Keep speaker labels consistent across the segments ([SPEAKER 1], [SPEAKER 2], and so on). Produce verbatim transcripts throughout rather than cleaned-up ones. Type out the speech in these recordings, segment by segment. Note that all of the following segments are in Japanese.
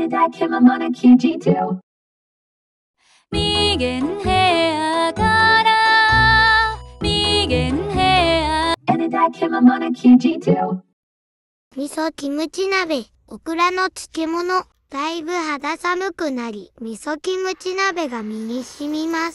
[SPEAKER 1] Edaki Mamona Q G two.
[SPEAKER 2] ミゲンヘアからミゲンヘア
[SPEAKER 1] Edaki Mamona Q G two.
[SPEAKER 3] 味噌キムチ鍋、オクラの漬物。だいぶ肌寒くなり、味噌キムチ鍋が身に染みます。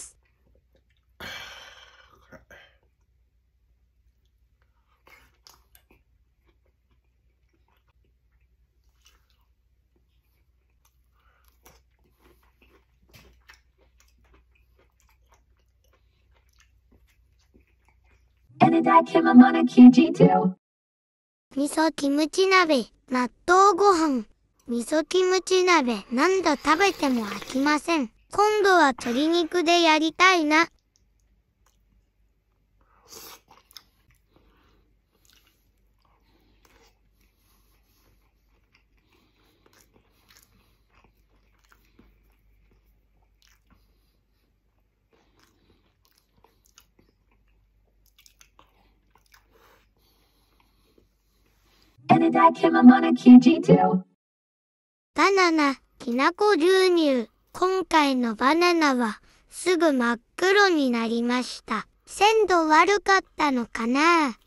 [SPEAKER 1] Edaki Mamona Q G two.
[SPEAKER 3] 味噌キムチ鍋、納豆ご飯。味噌キムチ鍋、何度食べても飽きません。今度は鶏肉でやりたいな。
[SPEAKER 1] Edaki Mamona Q G two.
[SPEAKER 3] バナナ、きなこ牛乳。今回のバナナはすぐ真っ黒になりました。鮮度悪かったのかな？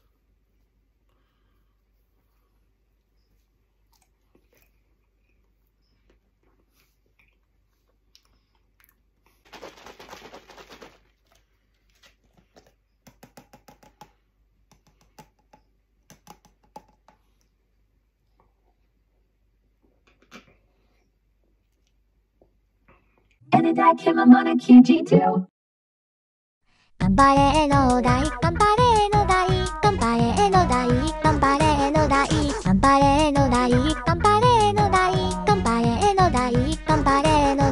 [SPEAKER 1] Edaki Mamona Q G two.
[SPEAKER 3] 頑張れの大、頑張れの大、頑張れの大、頑張れの大、頑張れの大、頑張れの大、頑張れの大、頑張れの